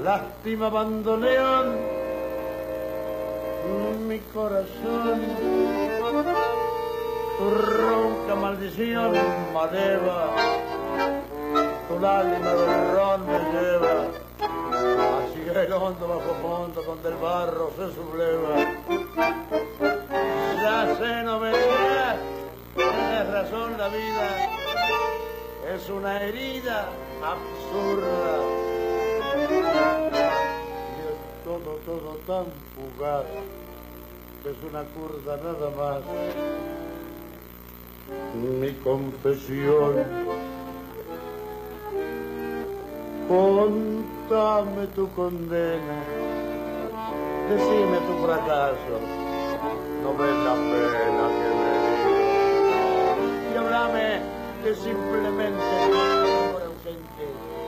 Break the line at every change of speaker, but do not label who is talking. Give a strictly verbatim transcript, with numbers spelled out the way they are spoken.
lástima bandoneón, mi corazón, tu ronca maldición maleva, tu lágrima del ron me lleva, así el hondo bajo fondo donde el barro se subleva. Ya sé, no me digas, tienes razón, la vida es una herida absurda. Y es todo, todo tan fugaz, que es una curda nada más. Mi confesión, contame tu condena, decime tu fracaso, no ves la pena que me dio, y háblame que simplemente mi amor ausente